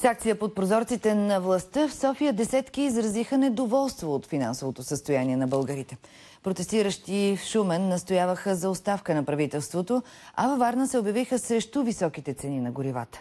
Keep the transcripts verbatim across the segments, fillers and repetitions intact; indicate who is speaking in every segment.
Speaker 1: С акция под прозорците на властта в София десетки изразиха недоволство от финансовото състояние на българите. Протестиращи в Шумен настояваха за оставка на правителството, а във Варна се обявиха срещу високите цени на горивата.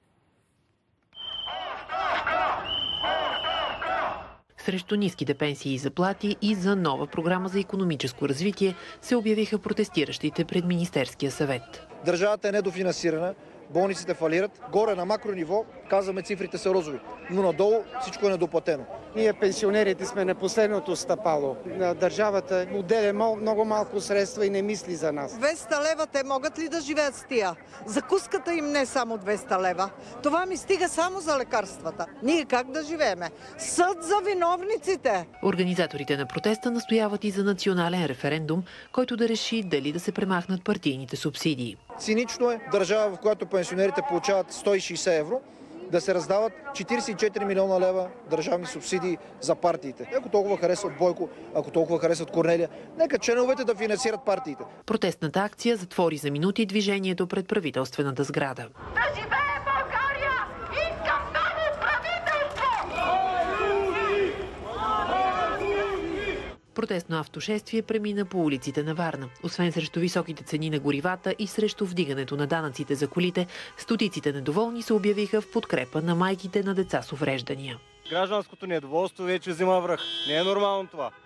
Speaker 2: Срещу ниските пенсии и заплати и за нова програма за икономическо развитие се обявиха протестиращите пред Министерския съвет.
Speaker 3: Държавата е недофинансирана, болниците фалират. Горе на макро ниво казваме, цифрите са розови, но надолу всичко е недоплатено.
Speaker 4: Ние пенсионерите сме на последното стъпало. Държавата отделя много малко средства и не мисли за нас.
Speaker 5: двеста лева те могат ли да живеят с тия? Закуската им не само двеста лева. Това ми стига само за лекарствата. Ние как да живееме? Съд за виновниците!
Speaker 2: Организаторите на протеста настояват и за национален референдум, който да реши дали да се премахнат партийните субсидии.
Speaker 3: Цинично е държава, в която пенсионерите получават сто и шейсет евро, да се раздават четирийсет и четири милиона лева държавни субсидии за партиите. Ако толкова харесват Бойко, ако толкова харесват Корнелия, нека членовете да финансират партиите.
Speaker 2: Протестната акция затвори за минути движението пред правителствената сграда.
Speaker 6: Да живее България! Искам ново правителство!
Speaker 2: Протестно автошествие премина по улиците на Варна. Освен срещу високите цени на горивата и срещу вдигането на данъците за колите, стотиците недоволни се обявиха в подкрепа на майките на деца с увреждания.
Speaker 7: Гражданското недоволство вече взима връх. Не е нормално това.